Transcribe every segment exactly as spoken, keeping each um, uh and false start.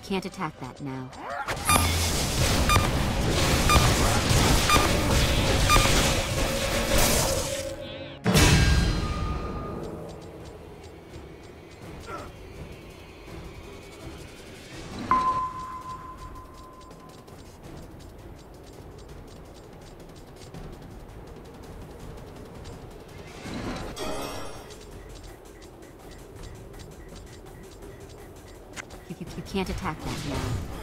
can't attack that now. You, you, you can't attack that now.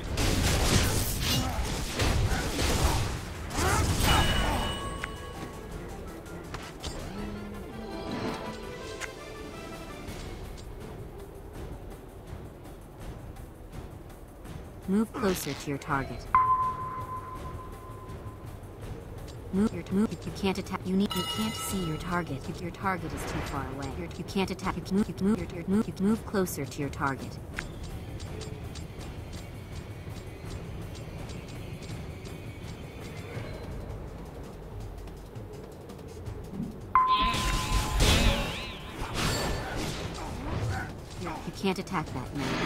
Move closer to your target. Move your move. You can't attack. You need. You can't see your target. You, your target is too far away. You're, you can't attack. You can move. You can move. Your, your, move. You can move closer to your target. You can't attack that now.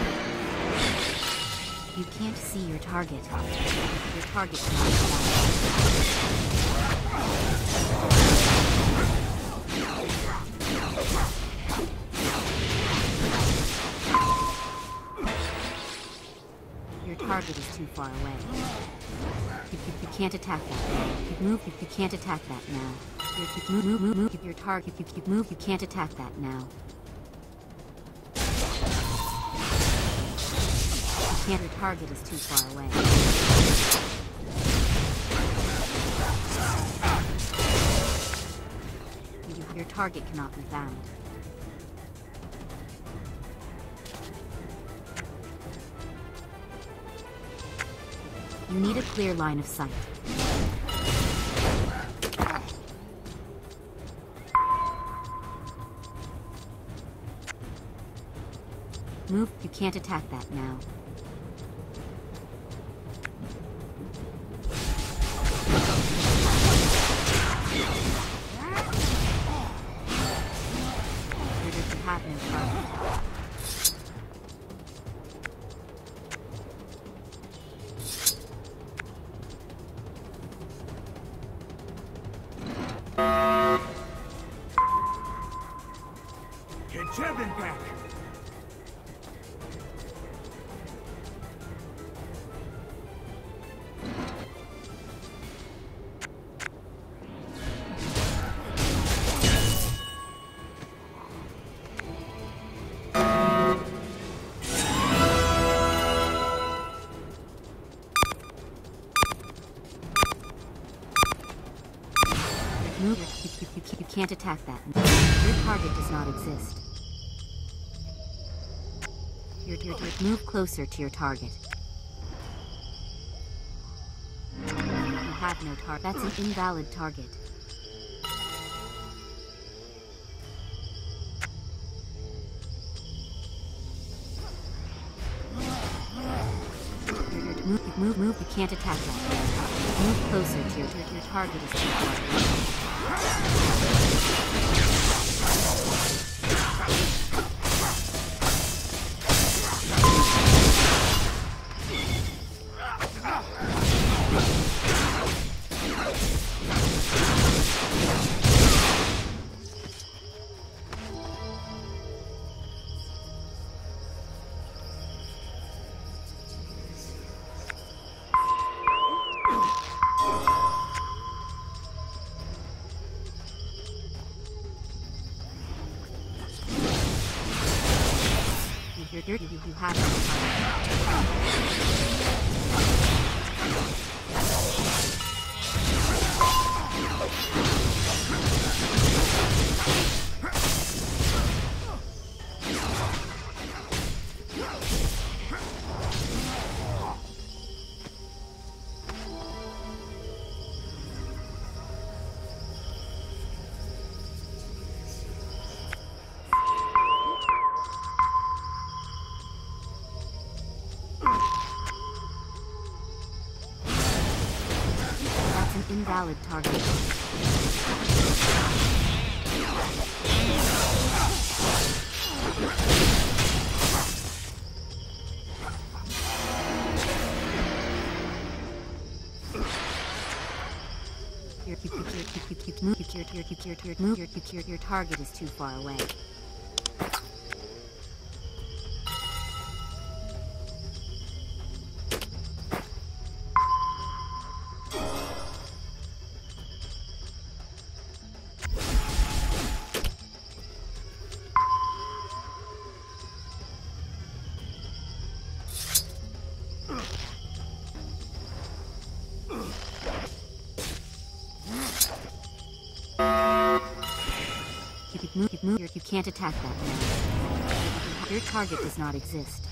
You can't see your target. Your target cannot be found. Your target is too far away. You, you, you can't attack that now. You move. You, you can't attack that now. You, you move. Move. Move. Move. Your target. You, you move. You can't attack that now. Your target is too far away. You, your target cannot be found. You need a clear line of sight. Move. You can't attack that now. Get Jevin back! Move. You, you, you, you can't attack that. Your target does not exist. Your, your, your, move closer to your target. You have no target. That's an invalid target. Move, move, move. You can't attack that. Move closer to your, your, your target is too far. You're, you're, you, you have invalid target. you, you, you, you, you, move, you, your, your, your, your, move, your, your, your target is too far away. You, you, move, you, move, you can't attack that now. Your target does not exist.